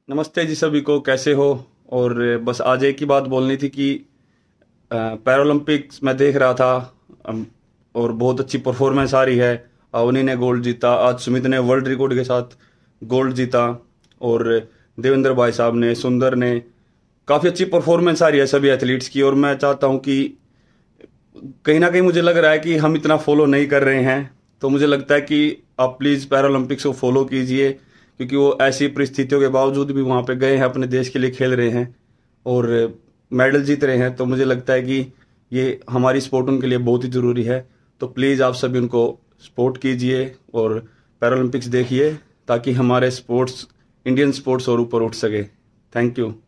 नमस्ते जी सभी को, कैसे हो। और बस आज एक ही बात बोलनी थी कि पैरालंपिक्स मैं देख रहा था। और बहुत अच्छी परफॉर्मेंस आ रही है। अवनी ने गोल्ड जीता, आज सुमित ने वर्ल्ड रिकॉर्ड के साथ गोल्ड जीता। और देवेंद्र भाई साहब ने, सुंदर ने, काफ़ी अच्छी परफॉर्मेंस आ रही है सभी एथलीट्स की। और मैं चाहता हूँ कि कहीं ना कहीं मुझे लग रहा है कि हम इतना फॉलो नहीं कर रहे हैं। तो मुझे लगता है कि आप प्लीज़ पैरालंपिक्स को फॉलो कीजिए, क्योंकि वो ऐसी परिस्थितियों के बावजूद भी वहाँ पे गए हैं, अपने देश के लिए खेल रहे हैं और मेडल जीत रहे हैं। तो मुझे लगता है कि ये हमारी स्पोर्ट उनके लिए बहुत ही ज़रूरी है। तो प्लीज़ आप सभी उनको सपोर्ट कीजिए और पैरालंपिक्स देखिए, ताकि हमारे स्पोर्ट्स, इंडियन स्पोर्ट्स और ऊपर उठ सके। Thank you.